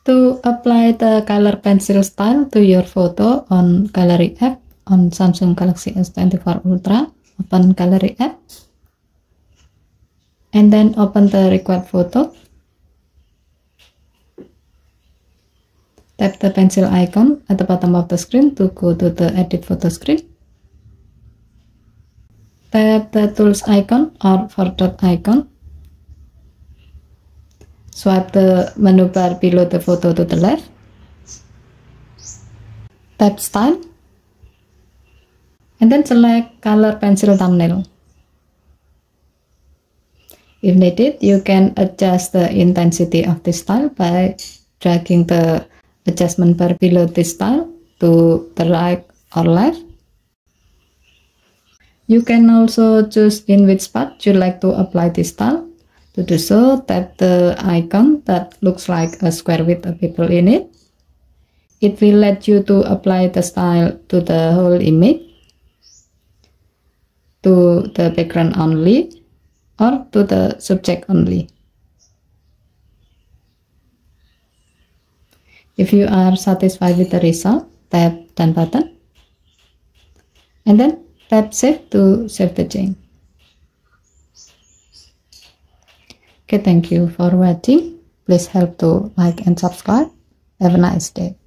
To apply the color pencil style to your photo on Gallery app on Samsung Galaxy S24 Ultra, open Gallery app and then open the required photo. Tap the pencil icon at the bottom of the screen to go to the edit photo screen. Tap the tools icon or 4-dot icon. Swipe the menu bar below the photo to the left. Tap style and then select color pencil thumbnail. If needed, you can adjust the intensity of this style by dragging the adjustment bar below this style to the right or left. You can also choose in which spot you like to apply this style. To do so, tap the icon that looks like a square with a people in it. It will let you to apply the style to the whole image, to the background only, or to the subject only. If you are satisfied with the result, tap Done button and then tap Save to save the change. Okay, thank you for watching. Please help to like and subscribe. Have a nice day.